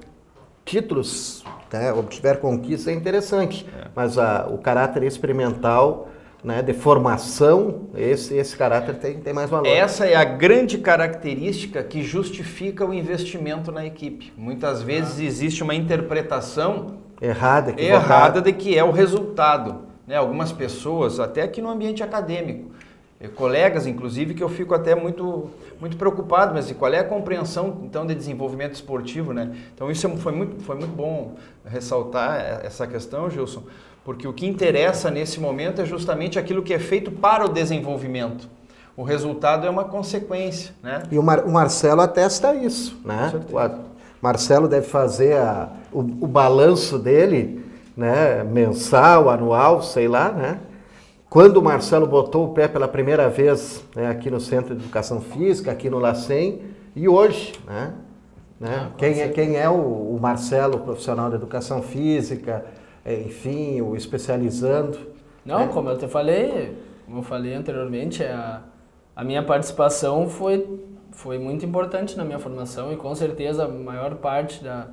títulos, né, obtiver conquista é interessante, é. mas a, o caráter experimental... Né, de formação, esse, esse caráter tem, tem mais valor. Essa é a grande característica que justifica o investimento na equipe. Muitas vezes ah. existe uma interpretação errada, errada de que é o resultado. Né? Algumas pessoas, até aqui no ambiente acadêmico, colegas inclusive, que eu fico até muito, muito preocupado, mas qual é a compreensão então de desenvolvimento esportivo, né? Então isso foi muito, foi muito bom ressaltar essa questão, Gilson, porque o que interessa nesse momento é justamente aquilo que é feito para o desenvolvimento. O resultado é uma consequência, né? E o, Mar, o Marcelo atesta isso, né? O Marcelo deve fazer a, o, o balanço dele, né? Mensal, anual, sei lá, né? Quando o Marcelo botou o pé pela primeira vez, né, aqui no Centro de Educação Física, aqui no LACEN, e hoje, né? né? Ah, quem, é, quem é o, o Marcelo, profissional da Educação Física, enfim, o especializando. Não, né? Como eu te falei, como eu falei anteriormente, a, a minha participação foi, foi muito importante na minha formação e com certeza a maior parte da,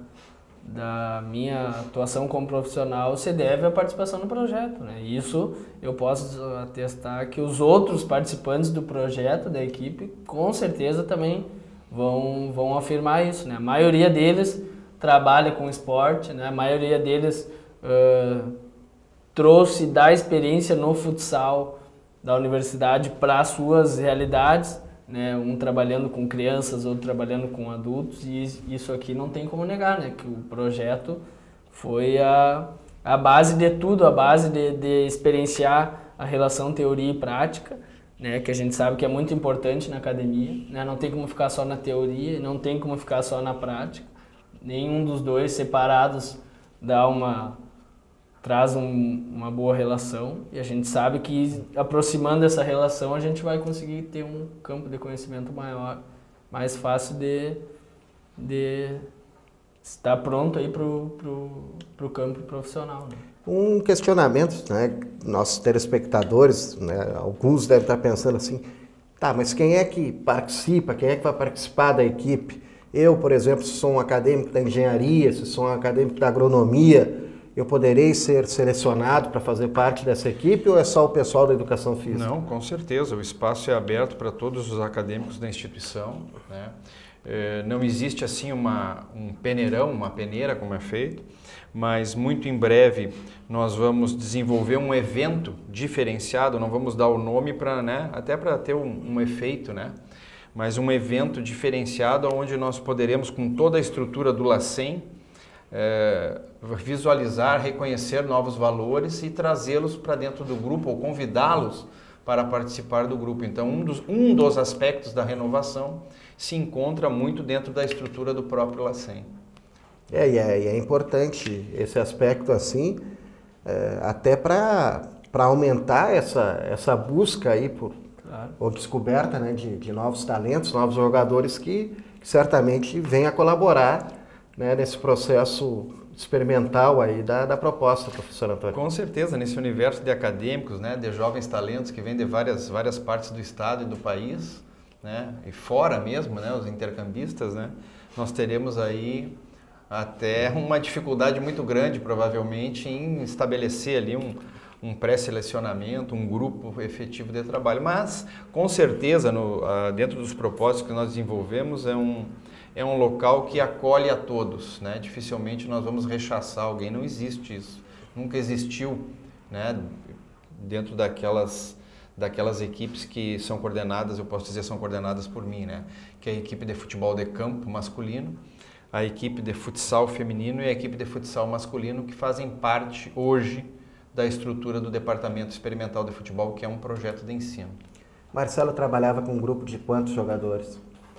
da minha atuação como profissional se deve à participação no projeto, né? E isso eu posso atestar que os outros participantes do projeto, da equipe, com certeza também vão, vão afirmar isso, né? A maioria deles trabalha com esporte, né? A maioria deles Uh, trouxe da experiência no futsal da universidade para as suas realidades, né? Um trabalhando com crianças, outro trabalhando com adultos, e isso aqui não tem como negar, né? Que o projeto foi a, a base de tudo, a base de, de experienciar a relação teoria e prática, né? Que a gente sabe que é muito importante na academia, né? Não tem como ficar só na teoria, não tem como ficar só na prática, nenhum dos dois separados dá uma... traz um, uma boa relação e a gente sabe que aproximando essa relação a gente vai conseguir ter um campo de conhecimento maior, mais fácil de, de estar pronto aí pro, pro, pro campo profissional, né? Um questionamento, né, nossos telespectadores, né, alguns devem estar pensando assim, tá, mas quem é que participa, quem é que vai participar da equipe? Eu, por exemplo, se sou um acadêmico da engenharia, se sou um acadêmico da agronomia, eu poderei ser selecionado para fazer parte dessa equipe ou é só o pessoal da educação física? Não, com certeza. O espaço é aberto para todos os acadêmicos da instituição, né? É, não existe assim uma, um peneirão, uma peneira como é feito, mas muito em breve nós vamos desenvolver um evento diferenciado, não vamos dar o nome para, né, até para ter um, um efeito, né? Mas um evento diferenciado onde nós poderemos, com toda a estrutura do LACEN, É, visualizar, reconhecer novos valores e trazê-los para dentro do grupo ou convidá-los para participar do grupo. Então, um dos, um dos aspectos da renovação se encontra muito dentro da estrutura do próprio LACEN. É, e é, é importante esse aspecto assim, é, até para para aumentar essa, essa busca aí por, claro. ou descoberta, né, de, de novos talentos, novos jogadores que, que certamente vêm a colaborar, né, nesse processo experimental aí da, da proposta, professor Antônio. Com certeza, nesse universo de acadêmicos, né, de jovens talentos que vêm de várias, várias partes do estado e do país, né, e fora mesmo, né, os intercambistas, né, nós teremos aí até uma dificuldade muito grande, provavelmente, em estabelecer ali um, um pré-selecionamento, um grupo efetivo de trabalho. Mas, com certeza, no, uh, dentro dos propósitos que nós desenvolvemos, é um, é um local que acolhe a todos, né? Dificilmente nós vamos rechaçar alguém, não existe isso. Nunca existiu, né? Dentro daquelas, daquelas equipes que são coordenadas, eu posso dizer, são coordenadas por mim, né? Que é a equipe de futebol de campo masculino, a equipe de futsal feminino e a equipe de futsal masculino, que fazem parte hoje da estrutura do Departamento Experimental de Futebol, que é um projeto de ensino. Marcelo trabalhava com um grupo de quantos jogadores?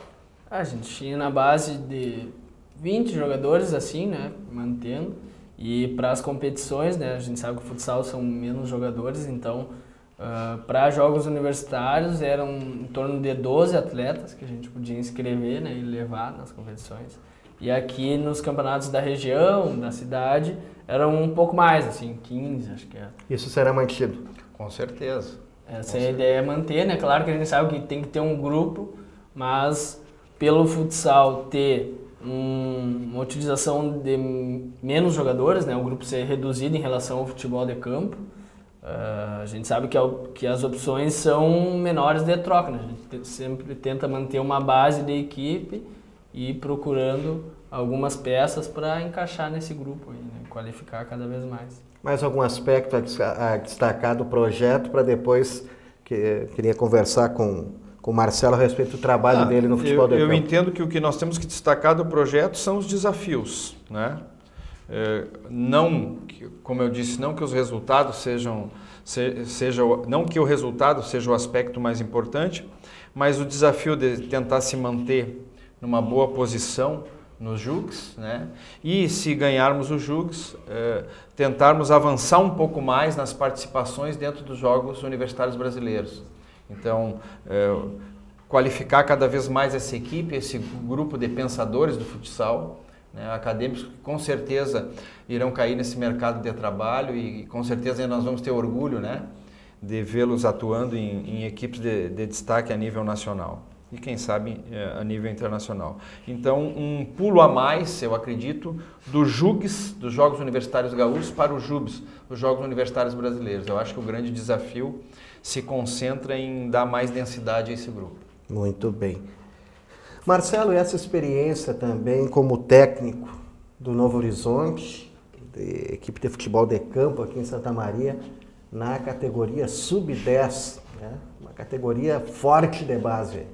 A gente tinha na base de vinte jogadores, assim, né, mantendo. E para as competições, né, a gente sabe que o futsal são menos jogadores, então uh, para jogos universitários eram em torno de doze atletas que a gente podia inscrever, né, e levar nas competições. E aqui nos campeonatos da região, da cidade, eram um pouco mais, assim, quinze, acho que é. Isso será mantido? Com certeza. Essa Com é a certeza. ideia, é manter, né? Claro que a gente sabe que tem que ter um grupo, mas pelo futsal ter um, uma utilização de menos jogadores, né? O grupo ser reduzido em relação ao futebol de campo, uh, a gente sabe que, é, que as opções são menores de troca, né? A gente sempre tenta manter uma base de equipe e procurando algumas peças para encaixar nesse grupo, aí, né? Qualificar cada vez mais. Mais algum aspecto a destacar do projeto para depois que queria conversar com, com o Marcelo a respeito do trabalho ah, dele no futebol eu, de campo? Eu entendo que o que nós temos que destacar do projeto são os desafios, né? É, não, como eu disse, não que os resultados sejam, se, seja, não que o resultado seja o aspecto mais importante, mas o desafio de tentar se manter numa boa posição nos Jugs, né? E se ganharmos os Jugs, eh, tentarmos avançar um pouco mais nas participações dentro dos Jogos Universitários Brasileiros. Então, eh, qualificar cada vez mais essa equipe, esse grupo de pensadores do futsal, né? Acadêmicos que com certeza irão cair nesse mercado de trabalho e com certeza nós vamos ter orgulho, né, de vê-los atuando em, em equipes de, de destaque a nível nacional. E quem sabe a nível internacional. Então, um pulo a mais, eu acredito, dos Jugs, dos Jogos Universitários Gaúchos, para os Jubs, os Jogos Universitários Brasileiros. Eu acho que o grande desafio se concentra em dar mais densidade a esse grupo. Muito bem. Marcelo, e essa experiência também como técnico do Novo Horizonte, de equipe de futebol de campo aqui em Santa Maria, na categoria sub dez, né? Uma categoria forte de base.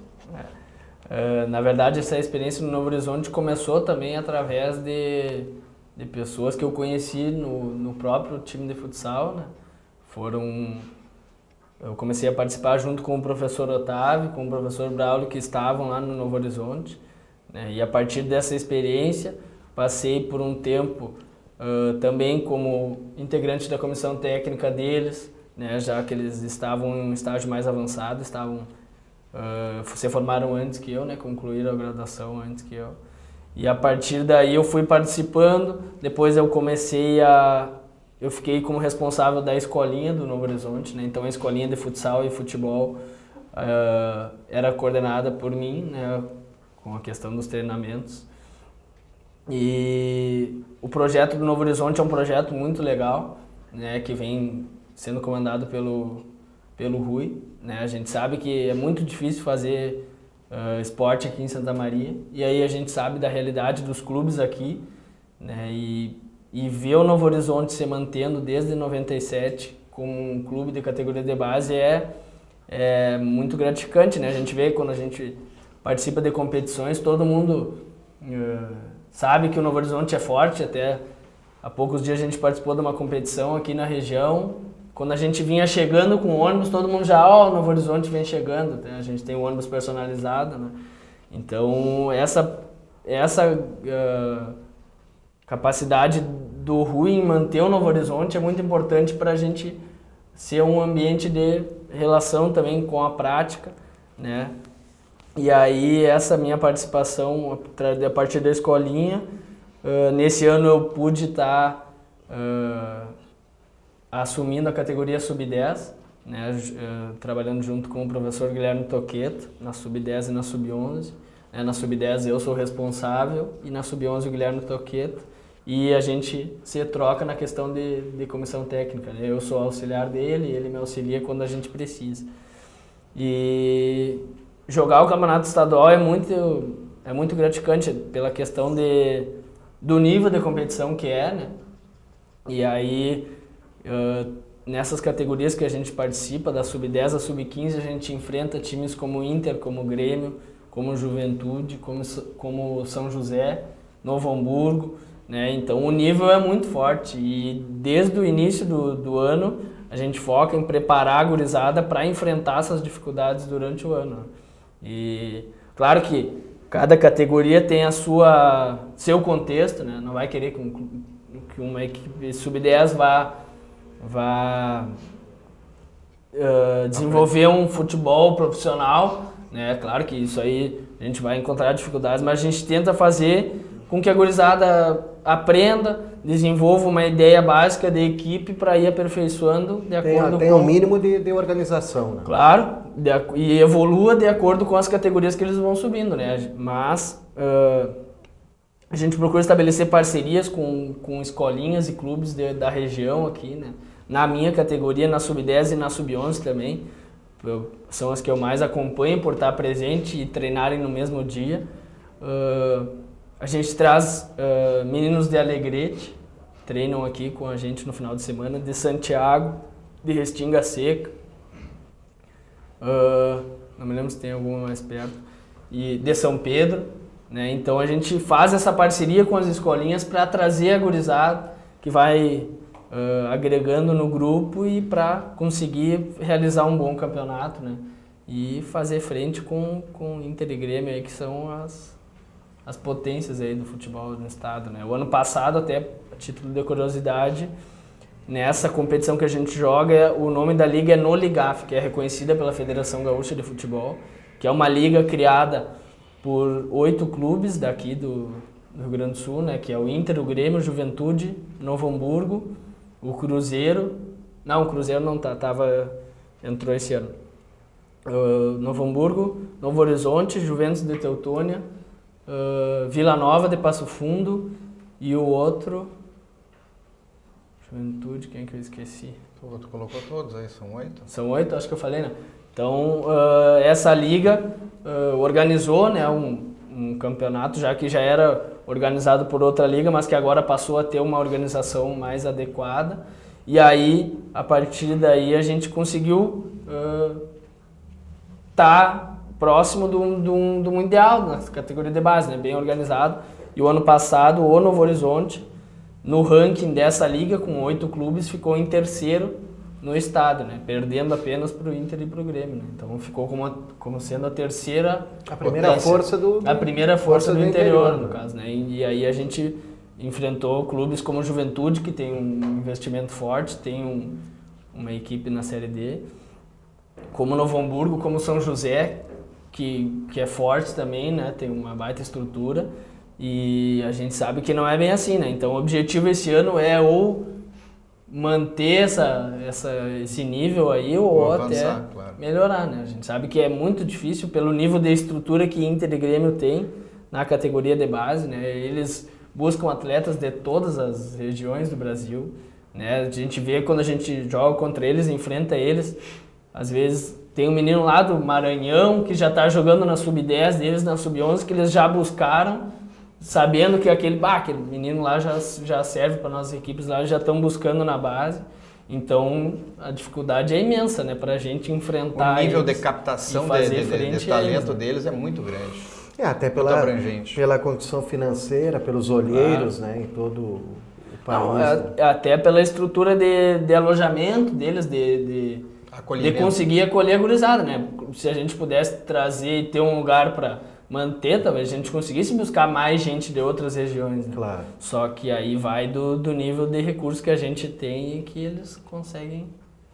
Uh, na verdade, essa experiência no Novo Horizonte começou também através de, de pessoas que eu conheci no, no próprio time de futsal, né? Foram, eu comecei a participar junto com o professor Otávio, com o professor Braulio, que estavam lá no Novo Horizonte, né? E a partir dessa experiência, passei por um tempo uh, também como integrante da comissão técnica deles, né? Já que eles estavam em um estágio mais avançado, estavam Uh, se formaram antes que eu, né, concluíram a graduação antes que eu. E a partir daí eu fui participando, depois eu comecei a... Eu fiquei como responsável da escolinha do Novo Horizonte, né, então a escolinha de futsal e futebol uh, era coordenada por mim, né, com a questão dos treinamentos. E o projeto do Novo Horizonte é um projeto muito legal, né, que vem sendo comandado pelo... pelo Rui, né? A gente sabe que é muito difícil fazer uh, esporte aqui em Santa Maria, e aí a gente sabe da realidade dos clubes aqui, né? E, e ver o Novo Horizonte se mantendo desde noventa e sete como um clube de categoria de base é, é muito gratificante, né? A gente vê quando a gente participa de competições, todo mundo uh, sabe que o Novo Horizonte é forte. Até há poucos dias a gente participou de uma competição aqui na região. Quando a gente vinha chegando com o ônibus, todo mundo já, ó, oh, Novo Horizonte vem chegando, né? A gente tem um ônibus personalizado, né? Então, essa, essa uh, capacidade do Rui em manter o Novo Horizonte é muito importante para a gente ser um ambiente de relação também com a prática, né? E aí, essa minha participação a partir da escolinha, uh, nesse ano eu pude estar... Uh, assumindo a categoria sub dez, né, uh, trabalhando junto com o professor Guilherme Toqueto, na sub dez e na sub onze. Né, na sub dez eu sou responsável e na sub onze o Guilherme Toqueto. e a gente se troca na questão de, de comissão técnica, né? Eu sou auxiliar dele, ele me auxilia quando a gente precisa. E jogar o campeonato estadual é muito, é muito gratificante pela questão de, do nível de competição que é, né? E aí, uh, nessas categorias que a gente participa, da sub dez a sub quinze, a gente enfrenta times como Inter, como Grêmio, como Juventude, como, como São José, Novo Hamburgo, né? Então o nível é muito forte e desde o início do, do ano a gente foca em preparar a gurizada para enfrentar essas dificuldades durante o ano. E claro que cada categoria tem a sua seu contexto, né? Não vai querer que, um, que uma equipe sub dez vá, vá uh, desenvolver um futebol profissional, né? Claro que isso aí a gente vai encontrar dificuldades, mas a gente tenta fazer com que a gurizada aprenda, desenvolva uma ideia básica de equipe para ir aperfeiçoando de acordo tem, com... Tem um mínimo de, de organização, né? Claro, de, e evolua de acordo com as categorias que eles vão subindo, né? Mas uh, a gente procura estabelecer parcerias com, com escolinhas e clubes de, da região aqui, né? Na minha categoria, na sub dez e na sub onze também, eu, são as que eu mais acompanho por estar presente e treinarem no mesmo dia. Uh, A gente traz uh, meninos de Alegrete, treinam aqui com a gente no final de semana, de Santiago, de Restinga Seca, uh, não me lembro se tem alguma mais perto, e de São Pedro, né? Então a gente faz essa parceria com as escolinhas para trazer a gurizada que vai uh, agregando no grupo e para conseguir realizar um bom campeonato, né? E fazer frente com, com Inter e Grêmio, aí, que são as... as potências aí do futebol no estado, né? O ano passado, até a título de curiosidade, nessa competição que a gente joga, o nome da liga é Noligaf, que é reconhecida pela Federação Gaúcha de Futebol, que é uma liga criada por oito clubes daqui do, do Rio Grande do Sul, né? Que é o Inter, o Grêmio, Juventude, Novo Hamburgo, o Cruzeiro, não, o Cruzeiro não tá, tava, entrou esse ano, uh, Novo Hamburgo, Novo Horizonte, Juventus de Teutônia, Uh, Vila Nova de Passo Fundo e o outro... Juventude, quem que eu esqueci? Tu, tu colocou todos aí, são oito? São oito, acho que eu falei, né? Então, uh, essa liga uh, organizou, né, um, um campeonato, já que já era organizado por outra liga, mas que agora passou a ter uma organização mais adequada. E aí, a partir daí, a gente conseguiu uh, tá próximo do, do, do ideal na categoria de base, né? Bem organizado. E o ano passado, o Novo Horizonte, no ranking dessa liga, com oito clubes, ficou em terceiro no estado, né? Perdendo apenas para o Inter e para o Grêmio, né? Então ficou como, a, como sendo a terceira... A primeira força do, do... A primeira força, força do, do interior, interior, no né? caso, né? E, e aí a gente enfrentou clubes como Juventude, que tem um investimento forte, tem um, uma equipe na Série D, como Novo Hamburgo, como São José, Que, que é forte também, né? Tem uma baita estrutura e a gente sabe que não é bem assim, né? Então o objetivo esse ano é ou manter essa, essa, esse nível aí ou, ou avançar, até claro, melhorar, né? A gente sabe que é muito difícil pelo nível de estrutura que Inter e Grêmio tem na categoria de base, né? Eles buscam atletas de todas as regiões do Brasil, né? A gente vê quando a gente joga contra eles, enfrenta eles, às vezes... Tem um menino lá do Maranhão que já está jogando na sub dez deles, na sub onze, que eles já buscaram, sabendo que aquele, bah, aquele menino lá já, já serve para nossas equipes lá, já estão buscando na base. Então a dificuldade é imensa, né, para a gente enfrentar. O nível de captação de, de, de, de talento eles, deles é muito grande. É, até pela, pela condição financeira, pelos olheiros, ah. né, em todo o país. Não, né? Até pela estrutura de, de alojamento deles, de, de de conseguir acolher a gurizada, né? Se a gente pudesse trazer e ter um lugar para manter, talvez a gente conseguisse buscar mais gente de outras regiões, né? Claro. Só que aí vai do, do nível de recursos que a gente tem e que eles conseguem,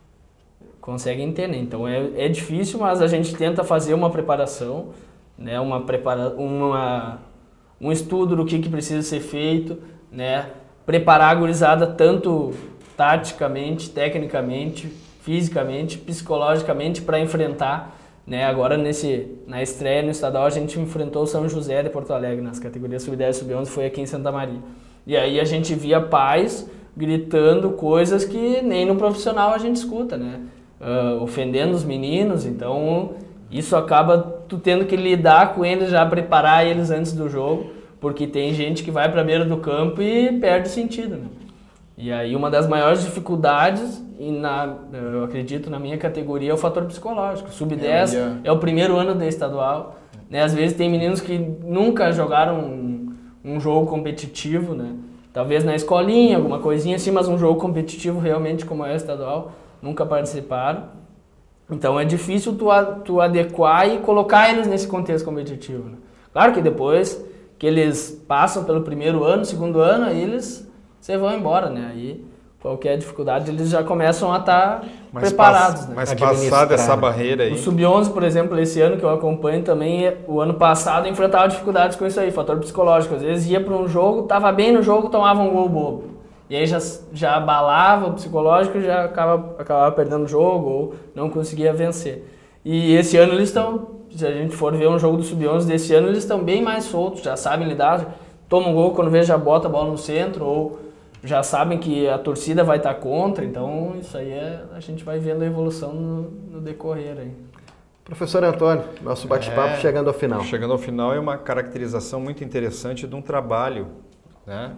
conseguem ter, né? Então é, é difícil, mas a gente tenta fazer uma preparação, né? Uma prepara, uma, um estudo do que, que precisa ser feito, né? Preparar a gurizada tanto taticamente, tecnicamente, fisicamente, psicologicamente para enfrentar, né? Agora nesse, na estreia no estadual a gente enfrentou o São José de Porto Alegre nas categorias sub dez e sub onze, foi aqui em Santa Maria. E aí a gente via pais gritando coisas que nem no profissional a gente escuta, né? Uh, ofendendo os meninos, então isso acaba tu tendo que lidar com eles, já preparar eles antes do jogo, porque tem gente que vai para a beira do campo e perde o sentido, né? E aí uma das maiores dificuldades, e na, eu acredito na minha categoria, é o fator psicológico. sub dez é, é o primeiro ano da estadual, né? Às vezes tem meninos que nunca jogaram um, um jogo competitivo, né? Talvez na escolinha, alguma coisinha assim, mas um jogo competitivo realmente como é o estadual, nunca participaram. Então é difícil tu, tu adequar e colocar eles nesse contexto competitivo, né? Claro que depois que eles passam pelo primeiro ano, segundo ano, aí eles você vão embora, né? Aí qualquer dificuldade eles já começam a estar preparados, né? Mas passada essa barreira aí... O sub onze, por exemplo, esse ano que eu acompanho também, o ano passado enfrentava dificuldades com isso aí, fator psicológico. Às vezes ia para um jogo, tava bem no jogo, tomava um gol bobo. E aí já, já abalava o psicológico e já acaba, acabava perdendo o jogo ou não conseguia vencer. E esse ano eles estão, se a gente for ver um jogo do sub onze desse ano, eles estão bem mais soltos, já sabem lidar, tomam um gol, quando vê já bota a bola no centro, ou já sabem que a torcida vai estar contra, então isso aí é, a gente vai vendo a evolução no, no decorrer aí. Professor Antônio, nosso bate-papo é, chegando ao final. Chegando ao final é uma caracterização muito interessante de um trabalho, né,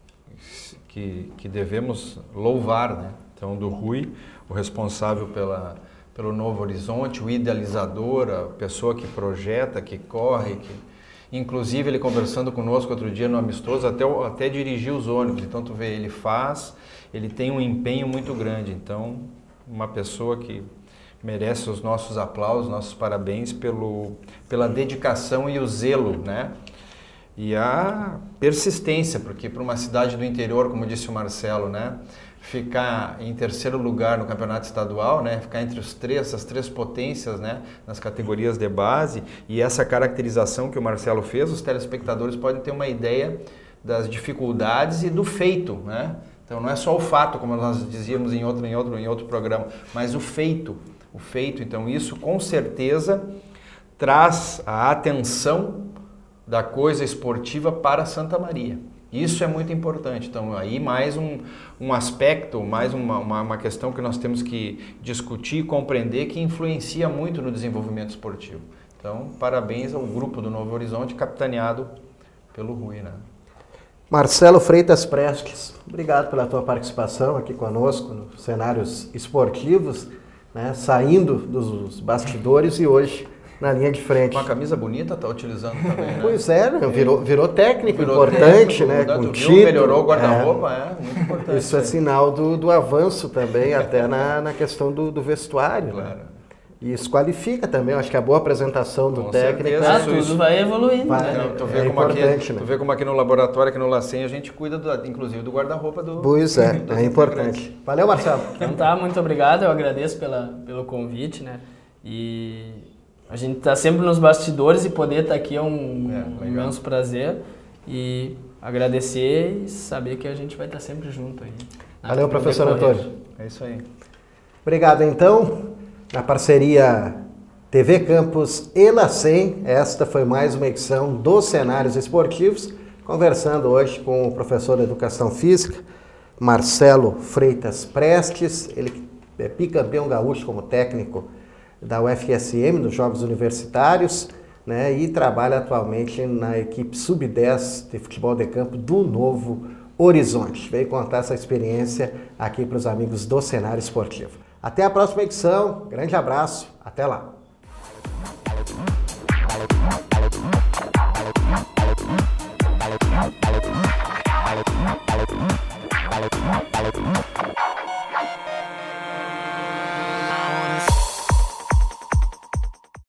que, que devemos louvar, né? Então, do Rui, o responsável pela, pelo Novo Horizonte, o idealizador, a pessoa que projeta, que corre, que... Inclusive, ele conversando conosco outro dia no amistoso, até, até dirigiu os ônibus. Então, tu vê, ele faz, ele tem um empenho muito grande. Então, uma pessoa que merece os nossos aplausos, nossos parabéns pelo, pela dedicação e o zelo, né? E a persistência, porque para uma cidade do interior, como disse o Marcelo, né? Ficar em terceiro lugar no campeonato estadual, né? Ficar entre os três, as três potências, né? Nas categorias de base, e essa caracterização que o Marcelo fez, os telespectadores podem ter uma ideia das dificuldades e do feito, né? Então não é só o fato, como nós dizíamos em outro, em outro, em outro programa, mas o feito, o feito. Então isso com certeza traz a atenção da coisa esportiva para Santa Maria. Isso é muito importante. Então, aí mais um, um aspecto, mais uma, uma, uma questão que nós temos que discutir e compreender, que influencia muito no desenvolvimento esportivo. Então, parabéns ao grupo do Novo Horizonte, capitaneado pelo Rui, né? Marcelo Freitas Prestes, obrigado pela tua participação aqui conosco nos cenários esportivos, né? Saindo dos bastidores e hoje na linha de frente. Uma camisa bonita tá utilizando também, né? Pois é, né? virou, virou técnico virou importante, técnico, né? Com viu, título, melhorou o guarda-roupa, é. é, muito importante. Isso é sinal do, do avanço também, até na, na questão do, do vestuário. Claro. Né? E isso qualifica também, eu acho que a boa apresentação do Com técnico... certeza, Ah, isso, tudo isso. vai evoluindo, Vai, né? Então, tu, vê é como aqui, importante, né? tu vê como aqui no laboratório, aqui no LACEN, a gente cuida, do, inclusive, do guarda-roupa do... Pois é, é importante. Valeu, Marcelo. Então tá, muito obrigado, eu agradeço pela, pelo convite, né? E a gente está sempre nos bastidores e poder estar tá aqui é um, é, um imenso prazer. E agradecer e saber que a gente vai estar tá sempre junto aí. Valeu, professor Antônio. É isso aí. Obrigado, então. Na parceria T V Campus e LACEN, esta foi mais uma edição dos Cenários Esportivos, conversando hoje com o professor de Educação Física, Marcelo Freitas Prestes, ele é bicampeão gaúcho como técnico da U F S M, nos Jogos Universitários, né, e trabalha atualmente na equipe sub dez de futebol de campo do Novo Horizonte. Veio contar essa experiência aqui para os amigos do Cenário Esportivo. Até a próxima edição, grande abraço, até lá! Thank you.